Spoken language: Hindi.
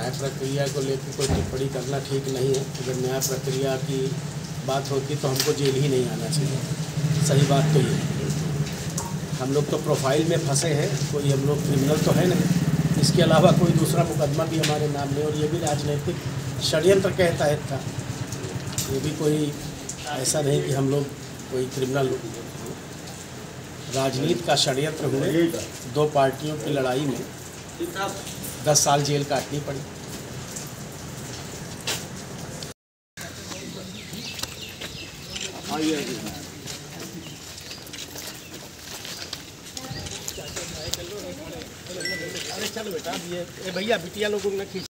न्याय प्रक्रिया को लेकर कोई टिप्पणी करना ठीक नहीं है। अगर न्याय प्रक्रिया की बात होती तो हमको जेल ही नहीं आना चाहिए। सही बात तो ये है। हम लोग तो प्रोफाइल में फंसे हैं, कोई हम लोग क्रिमिनल तो है नहीं। इसके अलावा कोई दूसरा मुकदमा भी हमारे नाम में, और ये भी राजनीतिक षड्यंत्र के तहत था। ये भी कोई ऐसा नहीं कि हम लोग कोई क्रिमिनल, राजनीति का षड्यंत्र हुए। 2 पार्टियों की लड़ाई में 10 साल जेल काटनी पड़ी। अरे चलो बेटा, ये भैया बिटिया लोगों ने